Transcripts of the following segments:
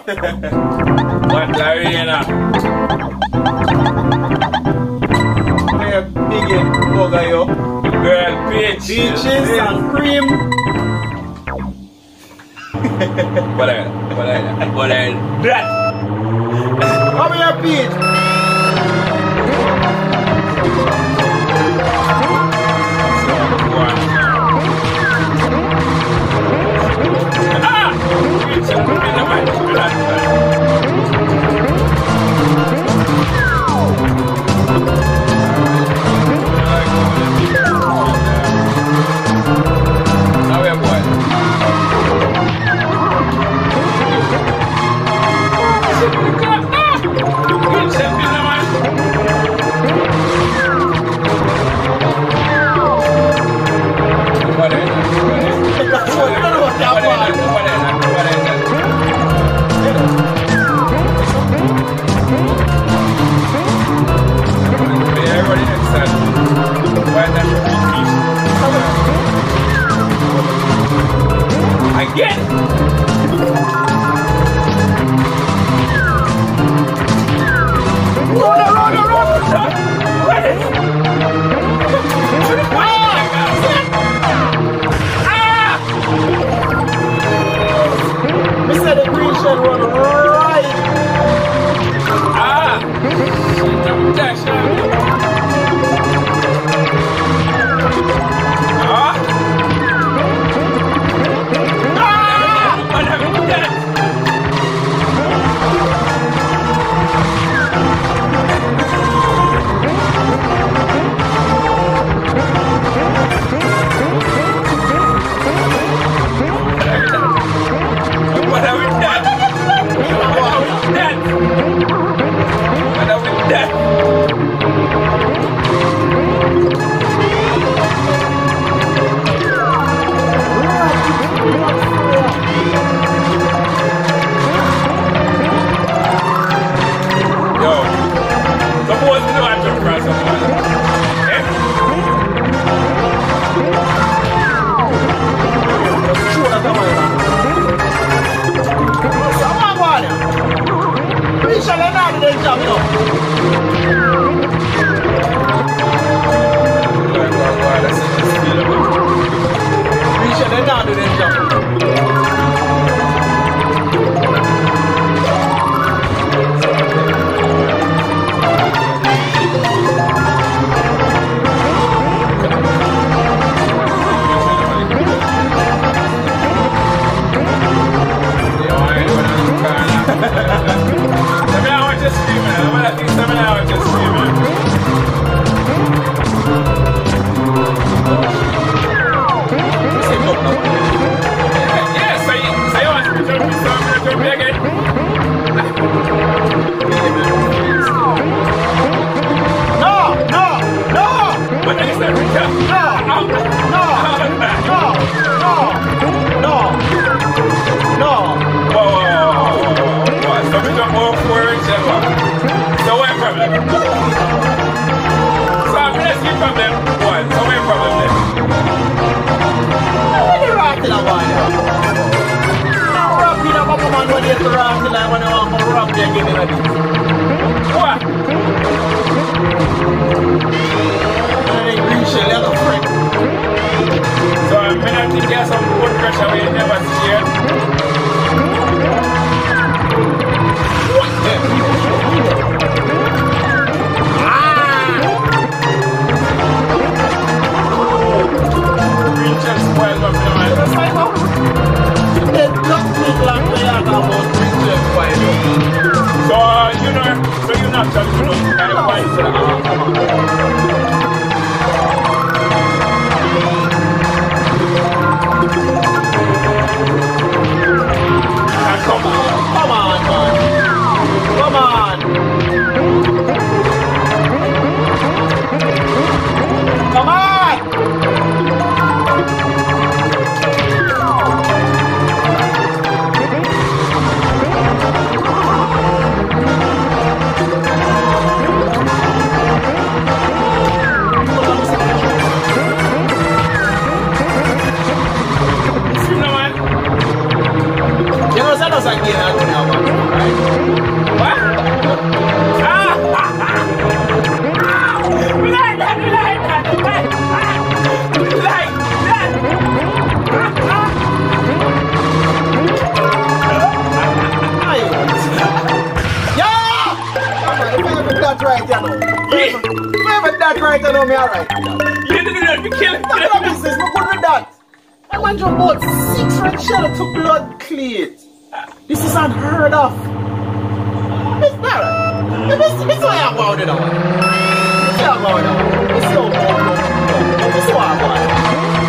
What Larina? Where big burger yo? Girl, peaches and cream. What are that? Come here, peach. again, I don't know. that right, I know me alright. You didn't have to kill him. That's not business, no good with that. I went to about 6 red shell to blood cleat. This is unheard of. It's not right. This is what I'm about it now. This is what I'm about now. This is how I'm about it. This is what I'm about it.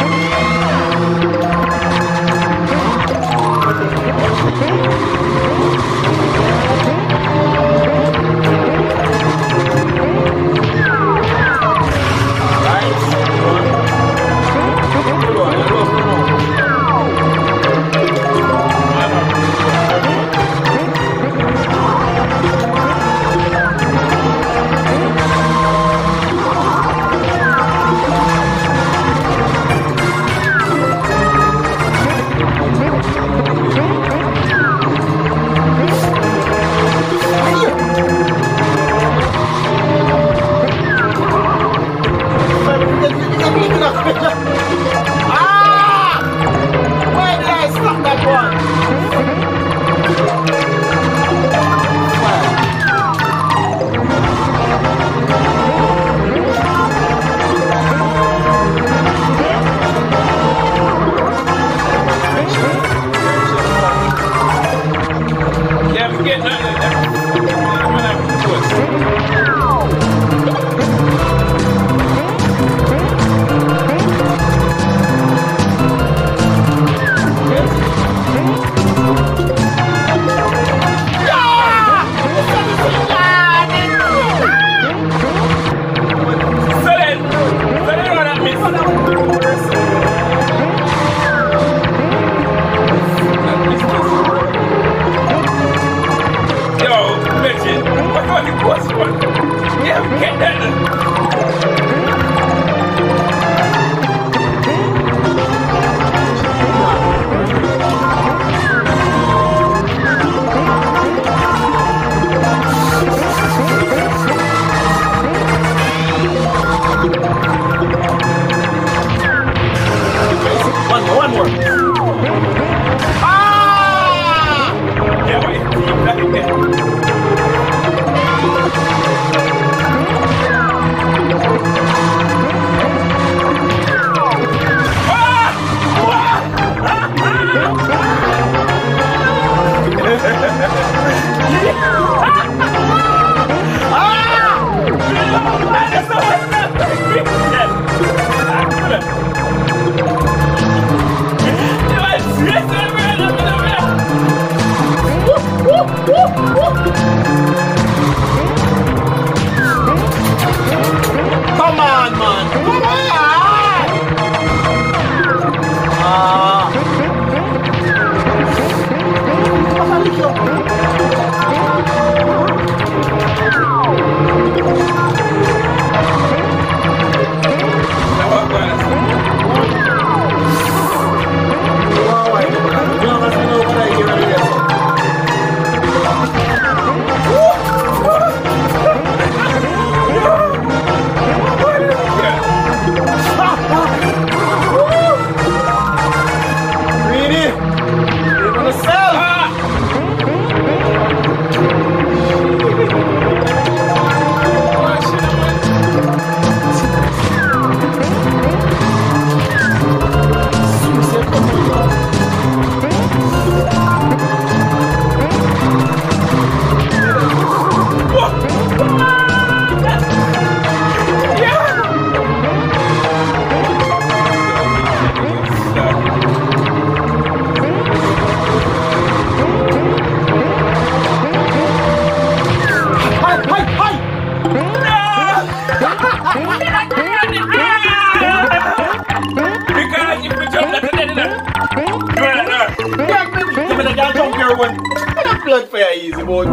Blood fire easy, boy.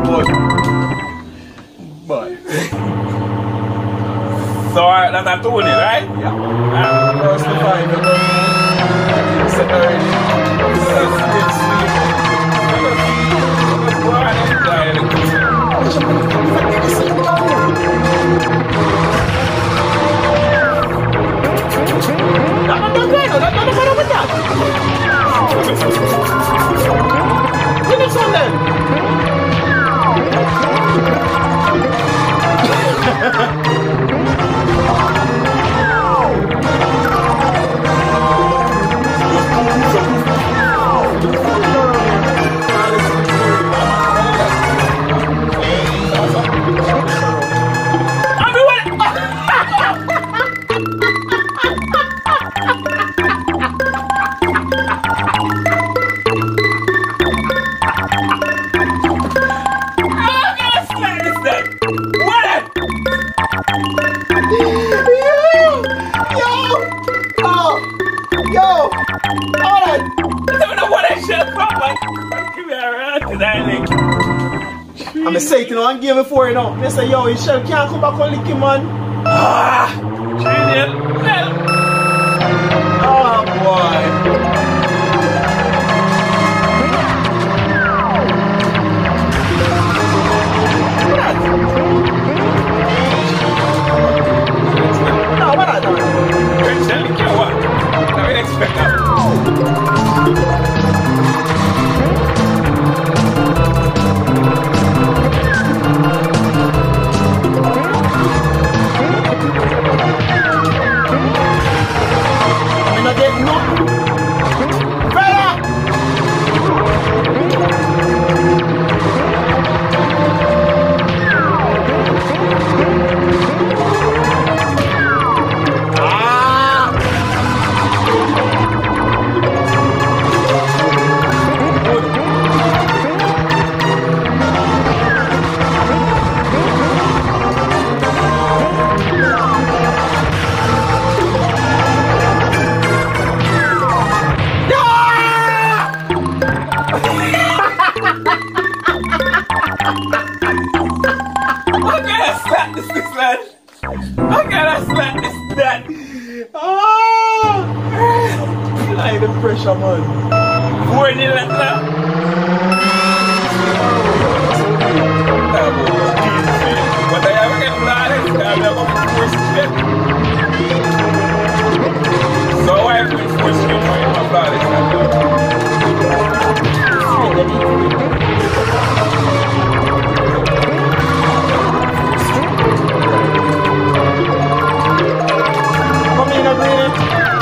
But so that's a Tony, right? yeah. First the five, Finish on them. I'm a say, you know, I'm giving for you know. They say, yo, Michelle can't come back and lick him, man. Ah, Trinidad. Oh, boy. No, what I done? What? I didn't expect that. I'm not getting nothing. Fella! The pressure, man. More than that. But I have get flawless. I have a force straight. So I have been force straight for my flawless. Come in, Abri.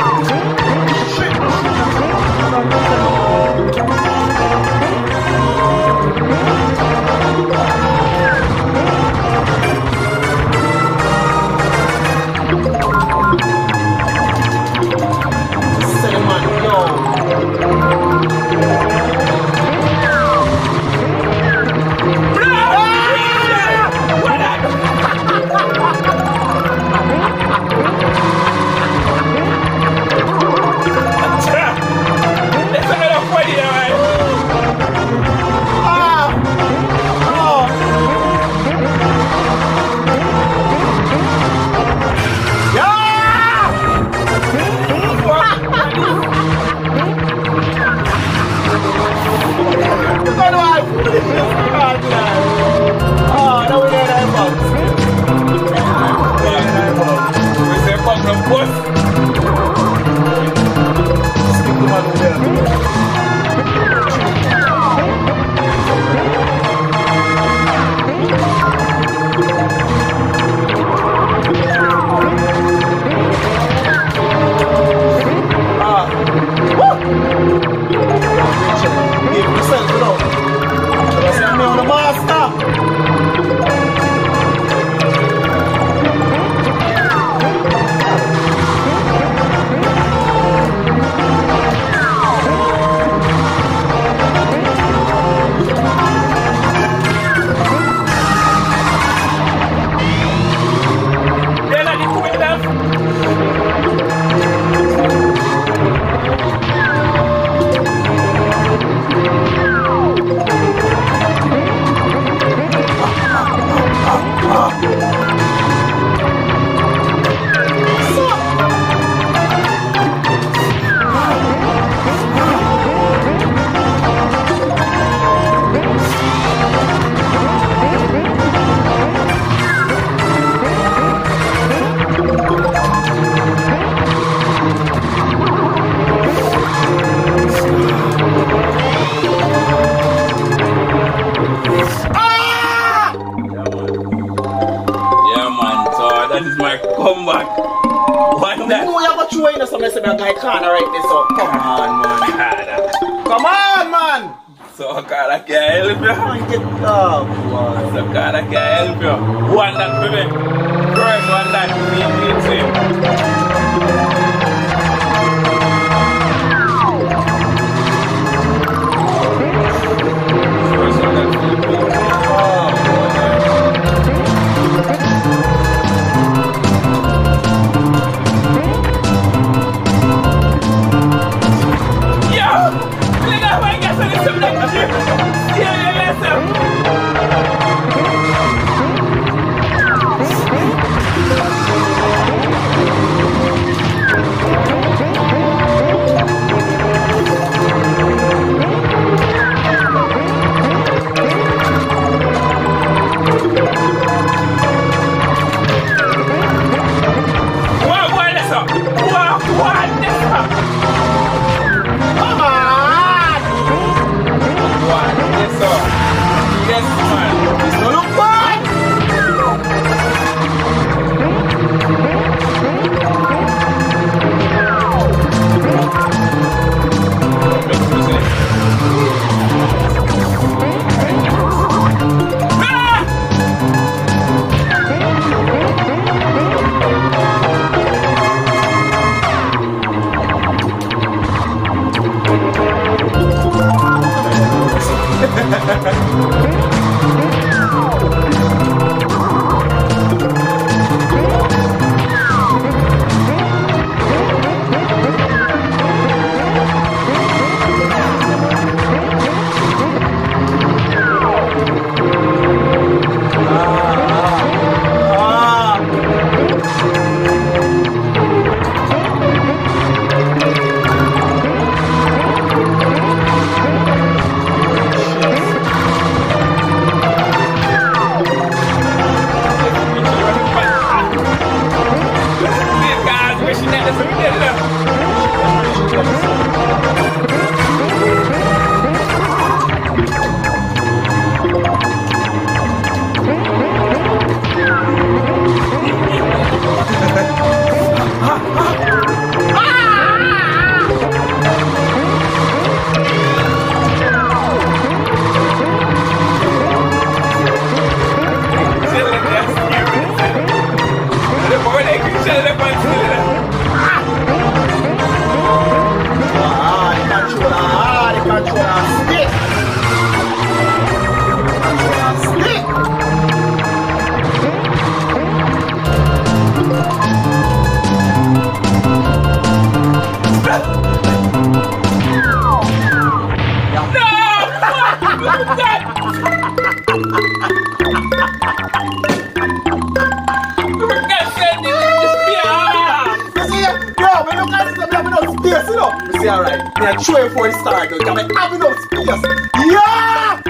I can't write this up. Come on, man. Come on, man. So God, I can't help you. Man, get up, boy. So God, I can't help you. One that for me. First one that for me. First one that for me. Yeah! Alright, me a show you for a start, because I'm having enough space. Yeah!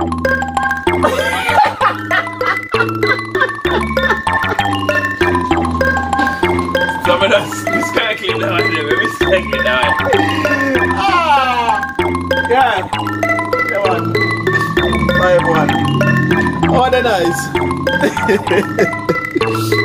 Some of us miscalculate now, we miscalculate now. Ah! Yeah. Come on. Bye, everyone. Oh, they're nice.